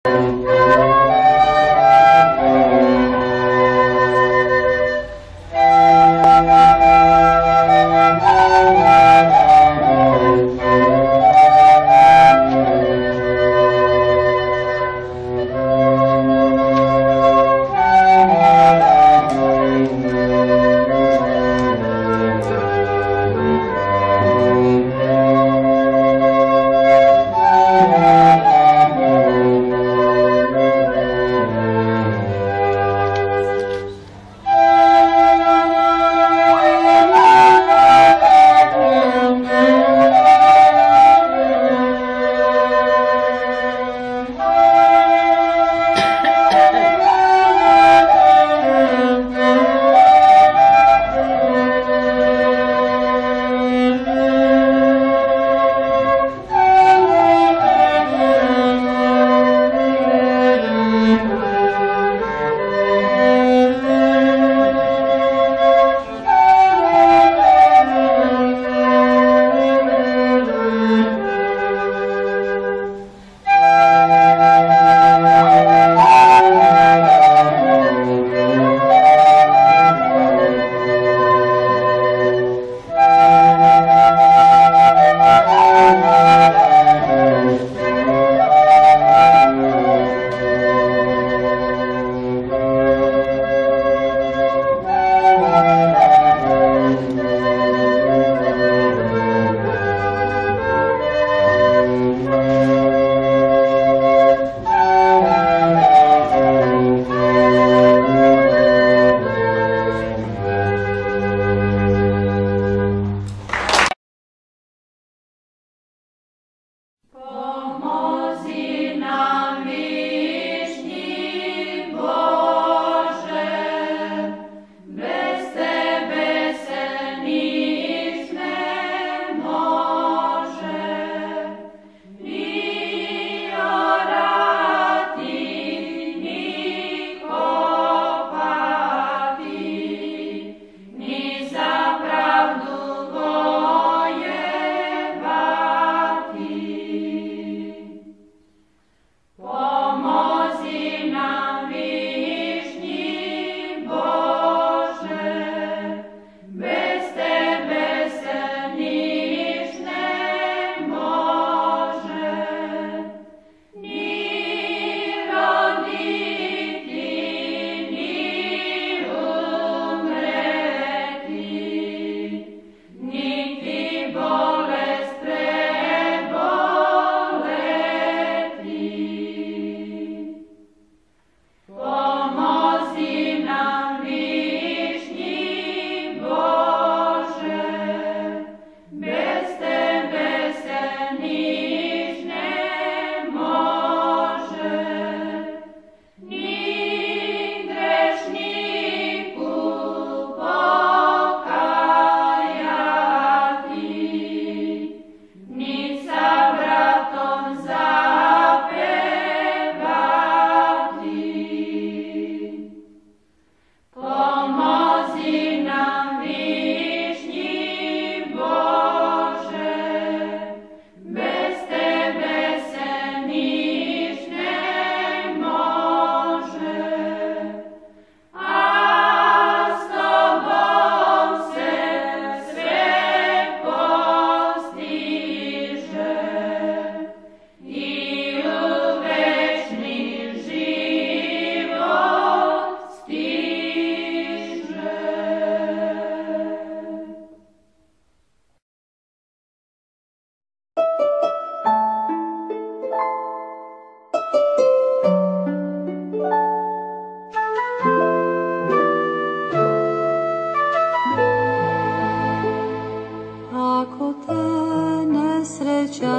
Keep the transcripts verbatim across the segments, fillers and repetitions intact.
nesreća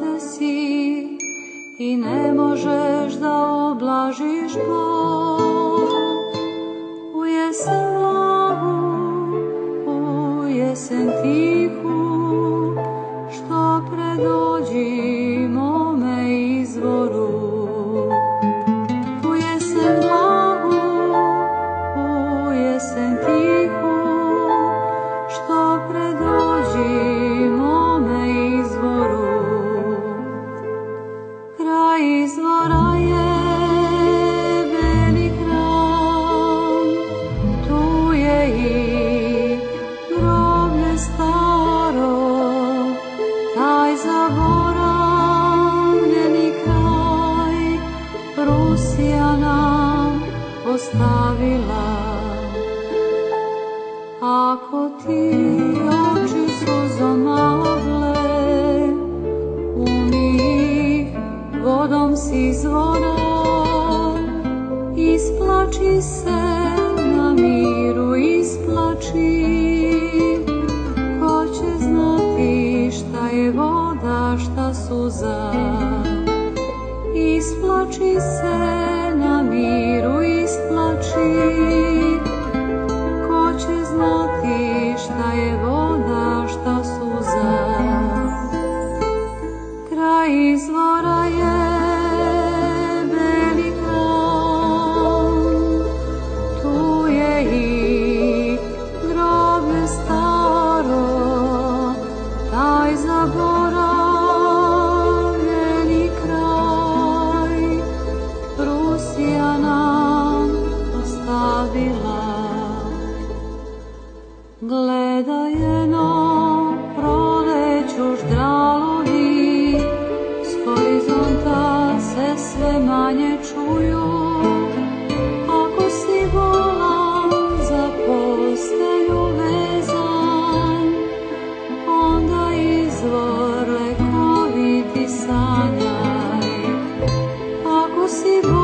zadesi i ne možeš da ublažiš bol. U jesen mlavu, u jesen tihu, što predođi mome izvoru. U jesen mlavu, u jesen tihu, što predođi mome izvoru. Kraj izvora je Rusija nam ostavila. Ako ti oči suzom magle, umij vodom s izvora, isplači se na miru, isplači. Ko će znati šta je voda, šta suza? Isplači se na miru, isplači. Ko će znati šta je voda, šta suza? Kraj izvora je zaboravljeni kraj, Rusija nam ostavila. Gledajeno proleću ždralovi, s horizonta se sve manje čuju. Ako si volan za postelju vezan, onda izvor lekoviti sanjaj. Ako si